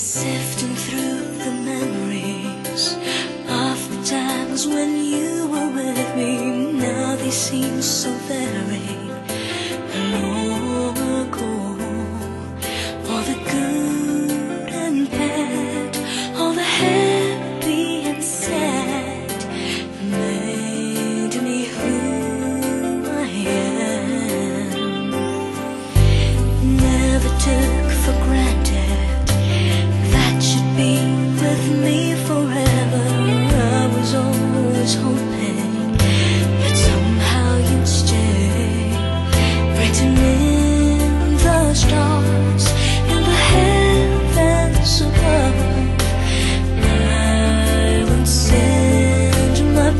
Sifting through the memories of the times when you were with me. Now they seem so very long ago. All the good and bad, all the happy and sad, made me who I am. Never took for granted be with me forever. I was always hoping that somehow you'd stay, written in the stars, in the heavens above. I would send my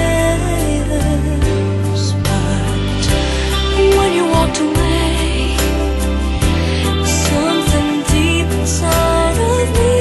prayers, but when you walked away, something deep inside of me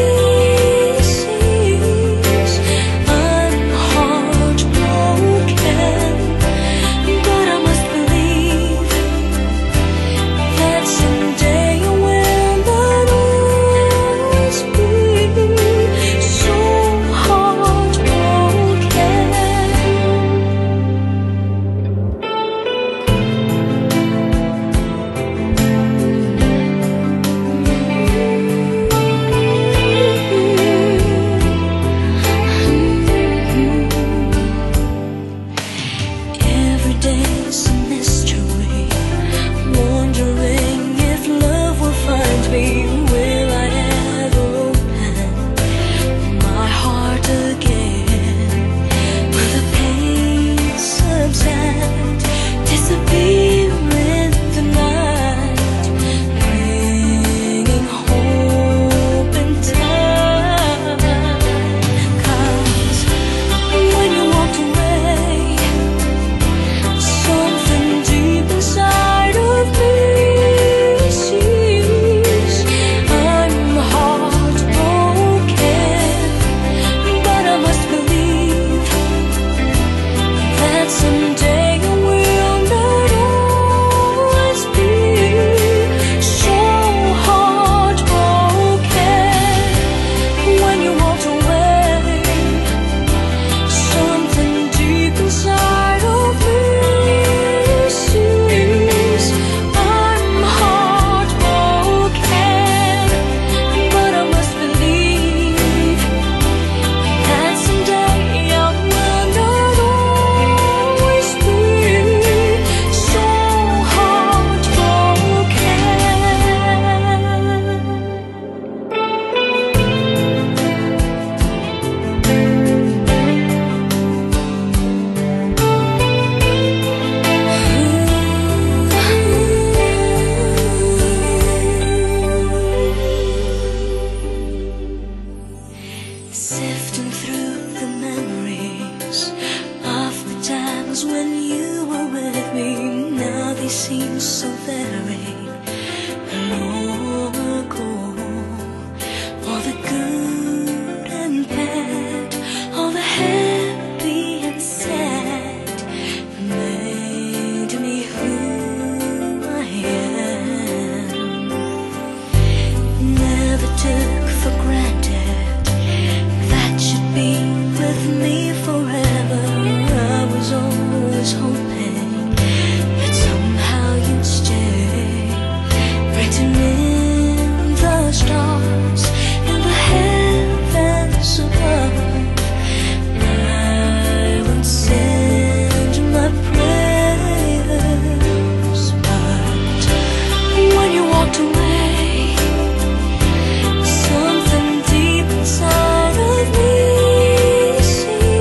sifting through the memories of the times when you were with me. Now they seem so very long ago. All the good and bad, all the happy and sad, made me who I am. Never took for granted be with me forever. I was always hoping that somehow you'd stay, written in the stars, in the heavens above. I would send my prayers, but when you walked away, something deep inside of me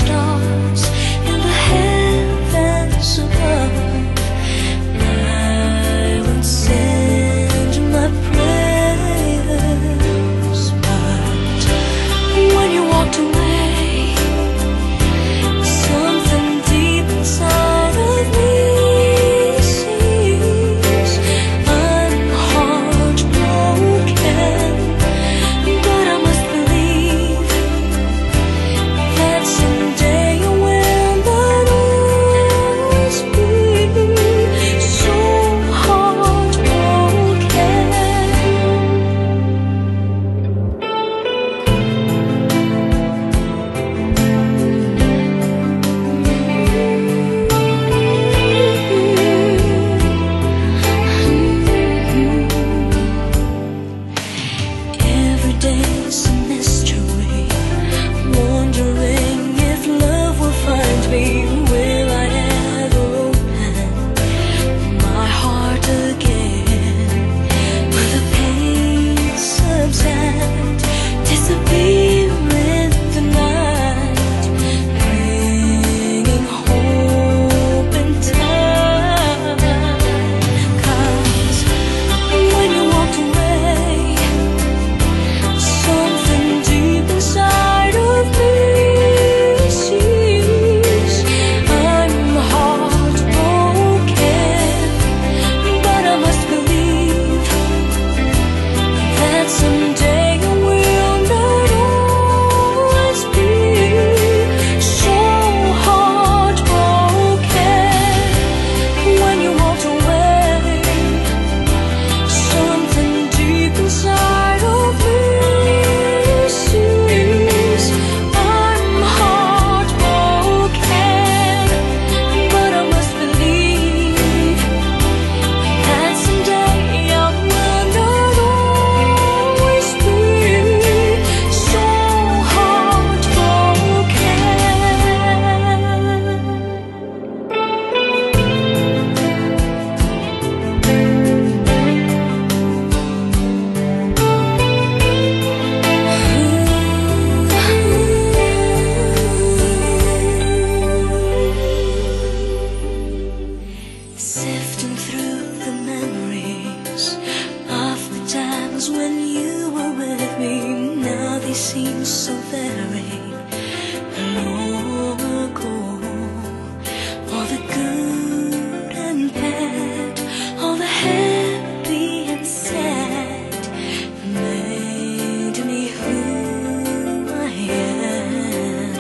stars in the heavens above. I would send you my prayers, but when you walked away, something deep inside of me sees I'm heartbroken, but I must believe that someday you will not always be so heartbroken. Every day's a mystery, wondering if love will find me. Will I ever open my heart again? Will the pain subside, disappear in the night, bringing hope and time? 'Cause when you walked away, something deep inside of me sees I'm heartbroken, but I must believe that someday you will not always be so heartbroken. When you walked away, something deep inside of me sees I'm heartbroken, but I must believe that someday I will not always be so heartbroken. Sifting through the memories of the times when you were with me, now they seem so very long ago. All the good and bad, all the happy and sad, made me who I am.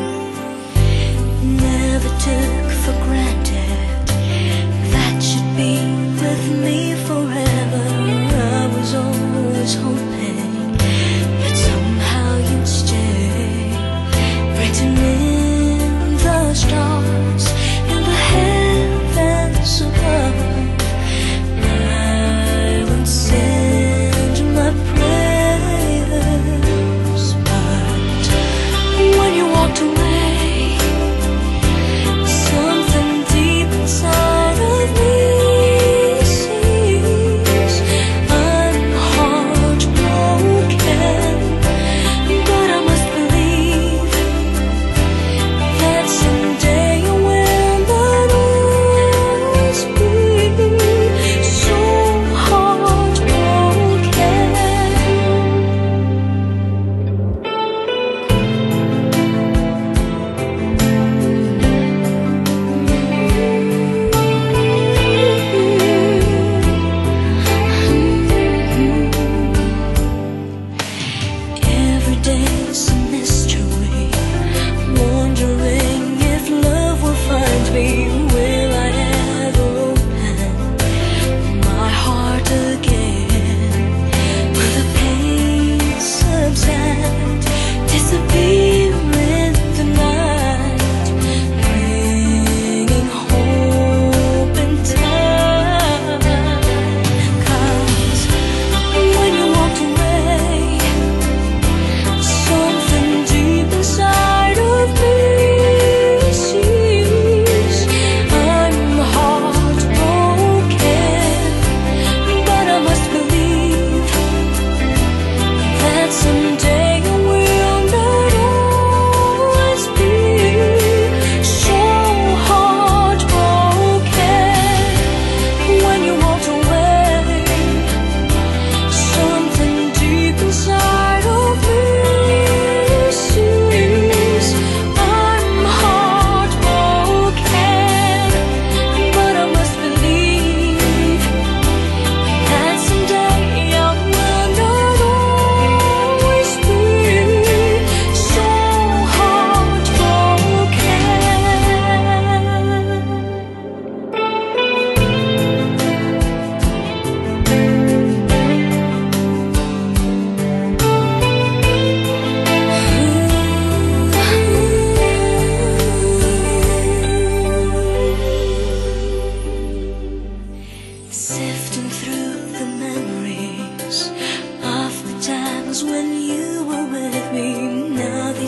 Never took for granted that you'd be with me forever. I was always hoping that somehow you'd stay, written in the stars in the heavens above. I would send you my prayers, but when you walked away, something deep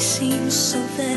seems so vague.